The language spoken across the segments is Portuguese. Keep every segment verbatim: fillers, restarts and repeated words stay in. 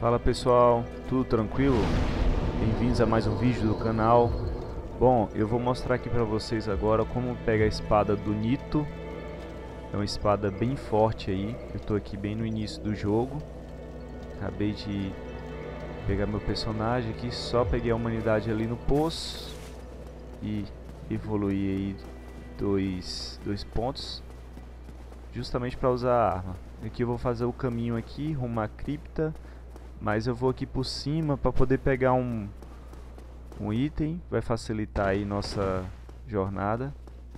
Fala pessoal, tudo tranquilo? Bem-vindos a mais um vídeo do canal. Bom, eu vou mostrar aqui pra vocês agora como pega a espada do Nito. É uma espada bem forte aí. Eu tô aqui bem no início do jogo. Acabei de pegar meu personagem aqui, só peguei a humanidade ali no poço e evoluí aí dois, dois pontos, justamente para usar a arma. Aqui eu vou fazer o caminho aqui rumo à cripta, mas eu vou aqui por cima para poder pegar um, um item, vai facilitar aí nossa jornada,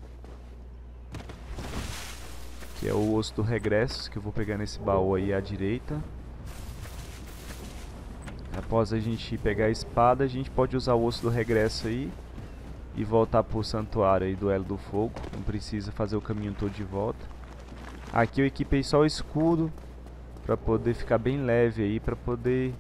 que é o osso do regresso, que eu vou pegar nesse baú aí à direita. Após a gente pegar a espada, a gente pode usar o osso do regresso aí e voltar pro santuário aí do Elo do Fogo. Não precisa fazer o caminho todo de volta. Aqui eu equipei só o escudo para poder ficar bem leve aí, para poder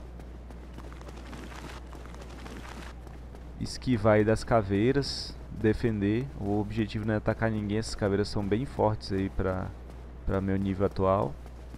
esquivar aí das caveiras, defender. O objetivo não é atacar ninguém, essas caveiras são bem fortes aí para para meu nível atual.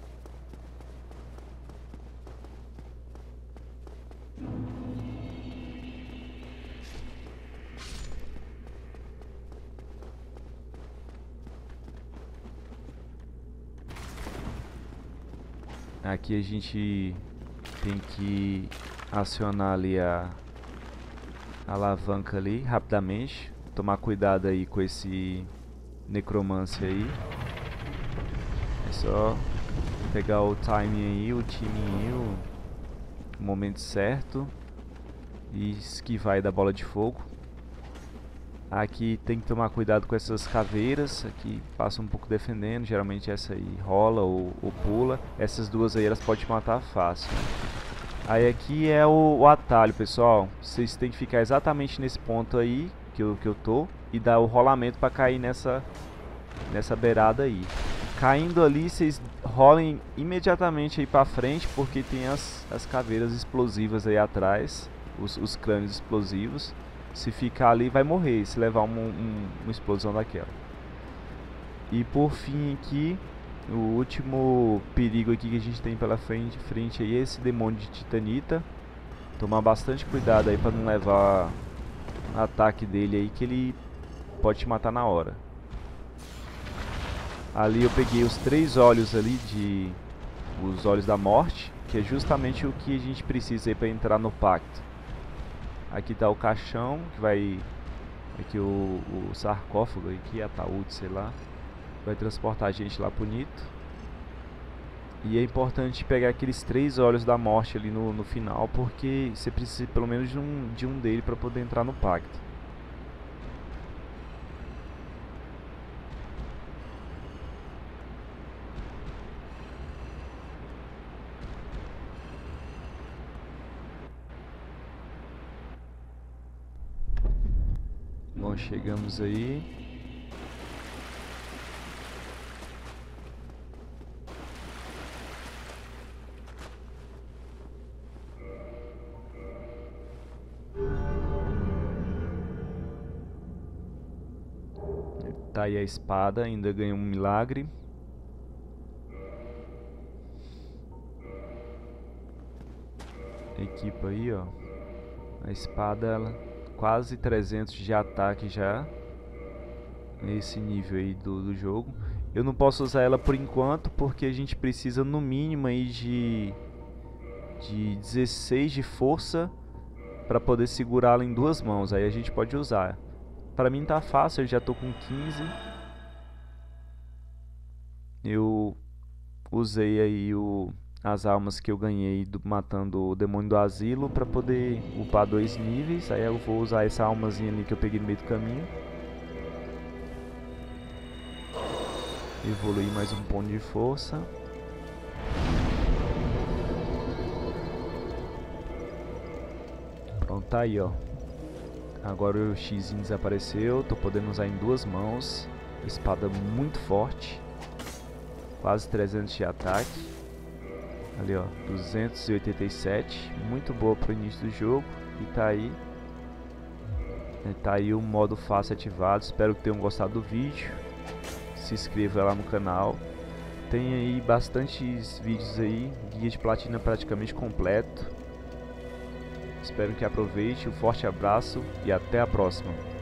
Aqui a gente tem que acionar ali a, a alavanca ali rapidamente. Tomar cuidado aí com esse necromante aí. É só pegar o timing aí, o timing aí, o momento certo e esquivar aí da bola de fogo. Aqui tem que tomar cuidado com essas caveiras, aqui passa um pouco defendendo, geralmente essa aí rola ou, ou pula. Essas duas aí elas podem matar fácil. Aí aqui é o, o atalho, pessoal. Vocês têm que ficar exatamente nesse ponto aí que eu, que eu tô e dar o rolamento para cair nessa, nessa beirada aí. Caindo ali, vocês rolem imediatamente aí para frente, porque tem as, as caveiras explosivas aí atrás, os, os crânios explosivos. Se ficar ali vai morrer, se levar um, um, uma explosão daquela. E por fim aqui, o último perigo aqui que a gente tem pela frente, frente aí é esse demônio de titanita. Tomar bastante cuidado aí para não levar ataque dele aí, que ele pode te matar na hora. Ali eu peguei os três olhos ali, de os olhos da morte, que é justamente o que a gente precisa aí para entrar no pacto. Aqui tá o caixão, que vai... Aqui o, o sarcófago, aqui, ataúde, sei lá. Vai transportar a gente lá pro Nito. E é importante pegar aqueles três olhos da morte ali no, no final, porque você precisa pelo menos de um, de um dele para poder entrar no pacto. Bom, chegamos aí. Tá aí a espada, ainda ganha um milagre. Equipa aí, ó. A espada, ela quase trezentos de ataque já. Nesse nível aí do, do jogo. Eu não posso usar ela por enquanto, porque a gente precisa no mínimo aí de, de dezesseis de força para poder segurá-la em duas mãos. Aí a gente pode usar. Para mim tá fácil, eu já tô com quinze. Eu usei aí o, as almas que eu ganhei do, matando o demônio do asilo para poder upar dois níveis. Aí eu vou usar essa almazinha ali que eu peguei no meio do caminho. Evoluir mais um ponto de força. Pronto, tá aí, ó. Agora o X desapareceu. Tô podendo usar em duas mãos. Espada muito forte. Quase trezentos de ataque. Ali, ó, duzentos e oitenta e sete. Muito boa pro início do jogo. E tá aí. Tá aí o modo fácil ativado. Espero que tenham gostado do vídeo. Se inscreva lá no canal Tem aí bastantes vídeos aí, guia de platina praticamente completo. Espero que aproveite, um forte abraço e até a próxima.